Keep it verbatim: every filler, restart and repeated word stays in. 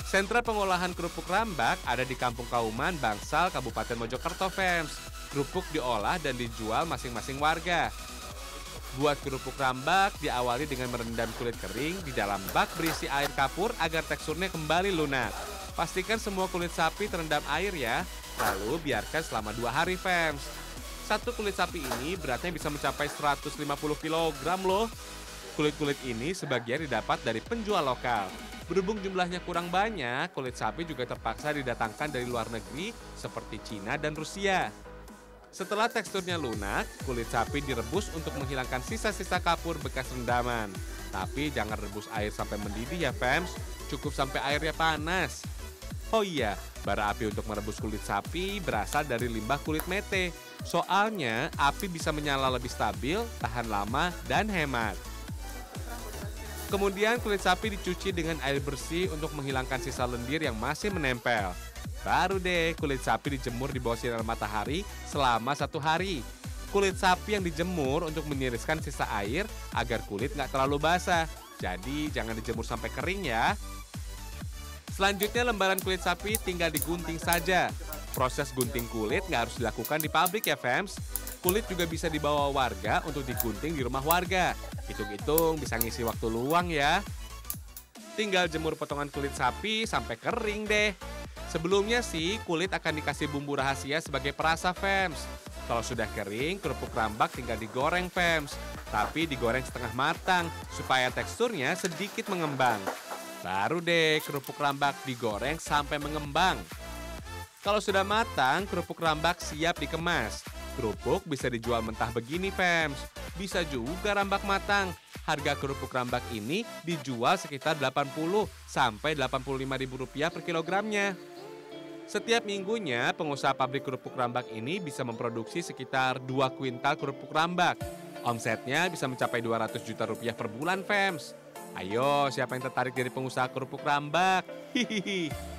Sentra pengolahan kerupuk rambak ada di Kampung Kauman, Bangsal, Kabupaten Mojokerto, fams. Kerupuk diolah dan dijual masing-masing warga. Buat kerupuk rambak diawali dengan merendam kulit kering di dalam bak berisi air kapur agar teksturnya kembali lunak. Pastikan semua kulit sapi terendam air ya, lalu biarkan selama dua hari, fams. Satu kulit sapi ini beratnya bisa mencapai seratus lima puluh kilogram loh. Kulit-kulit ini sebagian didapat dari penjual lokal. Berhubung jumlahnya kurang banyak, kulit sapi juga terpaksa didatangkan dari luar negeri seperti Cina dan Rusia. Setelah teksturnya lunak, kulit sapi direbus untuk menghilangkan sisa-sisa kapur bekas rendaman. Tapi jangan rebus air sampai mendidih ya, fams. Cukup sampai airnya panas. Oh iya, bara api untuk merebus kulit sapi berasal dari limbah kulit mete. Soalnya, api bisa menyala lebih stabil, tahan lama, dan hemat. Kemudian kulit sapi dicuci dengan air bersih untuk menghilangkan sisa lendir yang masih menempel. Baru deh kulit sapi dijemur di bawah sinar matahari selama satu hari. Kulit sapi yang dijemur untuk meniriskan sisa air agar kulit nggak terlalu basah. Jadi jangan dijemur sampai kering ya. Selanjutnya lembaran kulit sapi tinggal digunting saja. Proses gunting kulit nggak harus dilakukan di pabrik ya, fams. Kulit juga bisa dibawa warga untuk digunting di rumah warga. Hitung-hitung bisa ngisi waktu luang ya. Tinggal jemur potongan kulit sapi sampai kering deh. Sebelumnya sih kulit akan dikasih bumbu rahasia sebagai perasa, fams. Kalau sudah kering, kerupuk rambak tinggal digoreng, fams. Tapi digoreng setengah matang supaya teksturnya sedikit mengembang. Baru deh kerupuk rambak digoreng sampai mengembang. Kalau sudah matang, kerupuk rambak siap dikemas. Kerupuk bisa dijual mentah begini, fams. Bisa juga rambak matang. Harga kerupuk rambak ini dijual sekitar delapan puluh sampai delapan puluh lima ribu rupiah per kilogramnya. Setiap minggunya, pengusaha pabrik kerupuk rambak ini bisa memproduksi sekitar dua kuintal kerupuk rambak. Omsetnya bisa mencapai dua ratus juta rupiah per bulan, fams. Ayo, siapa yang tertarik jadi pengusaha kerupuk rambak? Hihihi.